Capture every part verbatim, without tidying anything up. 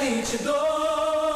vinte e dois.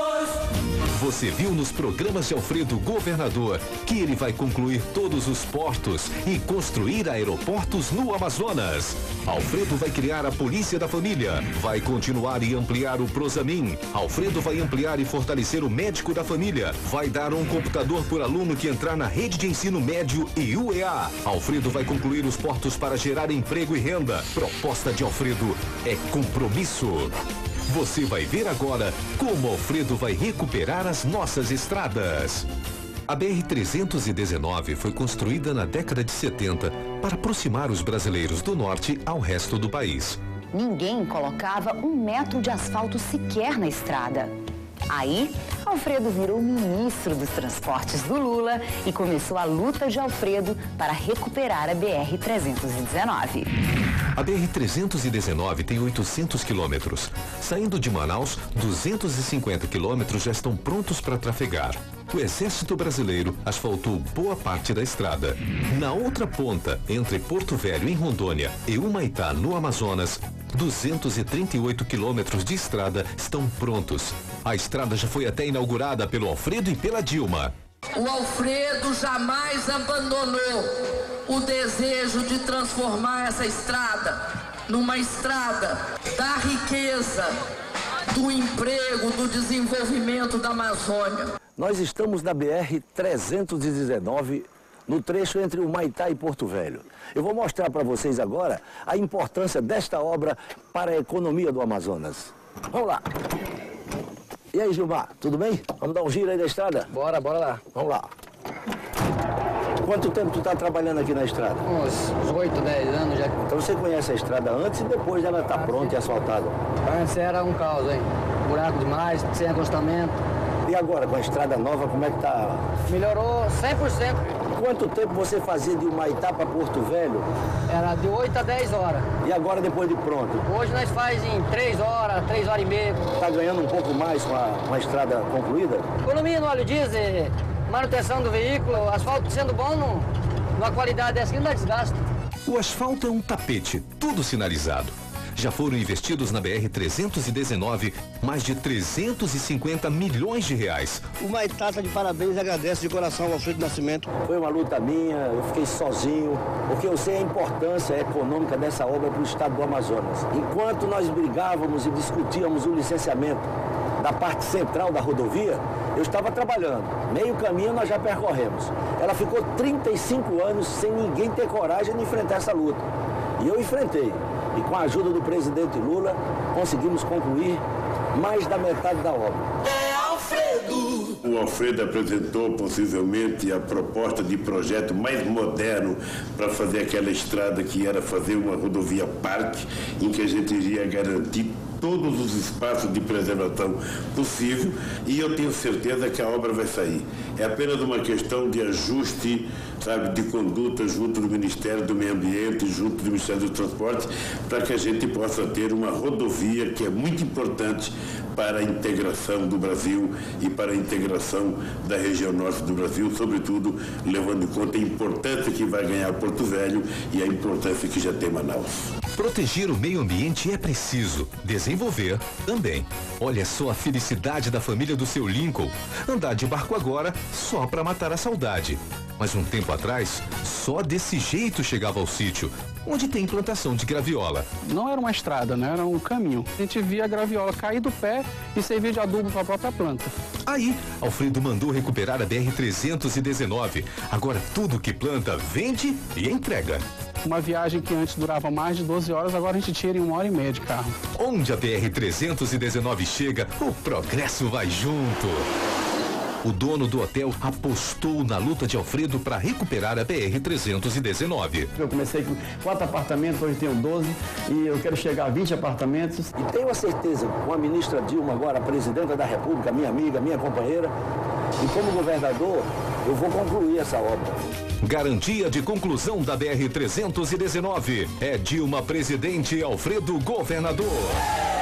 Você viu nos programas de Alfredo Governador que ele vai concluir todos os portos e construir aeroportos no Amazonas. Alfredo vai criar a Polícia da Família, vai continuar e ampliar o Prosamin. Alfredo vai ampliar e fortalecer o Médico da Família, vai dar um computador por aluno que entrar na rede de ensino médio e U E A. Alfredo vai concluir os portos para gerar emprego e renda. Proposta de Alfredo é compromisso. Você vai ver agora como Alfredo vai recuperar as nossas estradas. A B R trezentos e dezenove foi construída na década de setenta para aproximar os brasileiros do norte ao resto do país. Ninguém colocava um metro de asfalto sequer na estrada. Aí, Alfredo virou ministro dos transportes do Lula e começou a luta de Alfredo para recuperar a B R trezentos e dezenove. A B R trezentos e dezenove tem oitocentos quilômetros. Saindo de Manaus, duzentos e cinquenta quilômetros já estão prontos para trafegar. O Exército Brasileiro asfaltou boa parte da estrada. Na outra ponta, entre Porto Velho, em Rondônia, e Humaitá, no Amazonas, duzentos e trinta e oito quilômetros de estrada estão prontos. A estrada já foi até inaugurada pelo Alfredo e pela Dilma. O Alfredo jamais abandonou o desejo de transformar essa estrada numa estrada da riqueza, do emprego, do desenvolvimento da Amazônia. Nós estamos na B R trezentos e dezenove, no trecho entre Humaitá e Porto Velho. Eu vou mostrar para vocês agora a importância desta obra para a economia do Amazonas. Vamos lá. E aí, Gilmar, tudo bem? Vamos dar um giro aí da estrada? Bora, bora lá. Vamos lá. Quanto tempo tu está trabalhando aqui na estrada? Uns oito, dez anos já. Então você conhece a estrada antes e depois dela está pronta e asfaltada? Antes era um caos, hein? Buraco demais, sem acostamento. E agora, com a estrada nova, como é que tá? Melhorou cem por cento. Quanto tempo você fazia de Humaitá para Porto Velho? Era de oito a dez horas. E agora, depois de pronto? Hoje nós faz em três horas, três horas e meia. Está ganhando um pouco mais com a, com a estrada concluída? Economia no óleo diesel, manutenção do veículo, asfalto sendo bom, não, numa qualidade dessa que não dá desgaste. O asfalto é um tapete, tudo sinalizado. Já foram investidos na B R trezentos e dezenove mais de trezentos e cinquenta milhões de reais. O Humaitá está de parabéns e agradece de coração ao Alfredo Nascimento. Foi uma luta minha, eu fiquei sozinho, porque eu sei a importância econômica dessa obra para o estado do Amazonas. Enquanto nós brigávamos e discutíamos o licenciamento da parte central da rodovia, eu estava trabalhando. Meio caminho nós já percorremos. Ela ficou trinta e cinco anos sem ninguém ter coragem de enfrentar essa luta. E eu enfrentei. E com a ajuda do presidente Lula, conseguimos concluir mais da metade da obra. É Alfredo! O Alfredo apresentou possivelmente a proposta de projeto mais moderno para fazer aquela estrada que era fazer uma rodovia parque, em que a gente iria garantir todos os espaços de preservação possível, e eu tenho certeza que a obra vai sair. É apenas uma questão de ajuste, sabe, de conduta junto do Ministério do Meio Ambiente, junto do Ministério dos Transportes, para que a gente possa ter uma rodovia que é muito importante para a integração do Brasil e para a integração da região norte do Brasil, sobretudo levando em conta a importância que vai ganhar Porto Velho e a importância que já tem Manaus. Proteger o meio ambiente é preciso, desenvolver também. Olha só a felicidade da família do seu Lincoln. Andar de barco agora só para matar a saudade. Mas um tempo atrás, só desse jeito chegava ao sítio, onde tem plantação de graviola. Não era uma estrada, né? Era um caminho. A gente via a graviola cair do pé e servir de adubo para a própria planta. Aí, Alfredo mandou recuperar a B R trezentos e dezenove. Agora tudo que planta, vende e entrega. Uma viagem que antes durava mais de doze horas, agora a gente tira em uma hora e meia de carro. Onde a B R trezentos e dezenove chega, o progresso vai junto. O dono do hotel apostou na luta de Alfredo para recuperar a B R trezentos e dezenove. Eu comecei com quatro apartamentos, hoje tenho doze e eu quero chegar a vinte apartamentos. E tenho a certeza, com a ministra Dilma agora, a presidenta da República, minha amiga, minha companheira, e como governador, eu vou concluir essa obra. Garantia de conclusão da B R trezentos e dezenove. É Dilma presidente e Alfredo governador.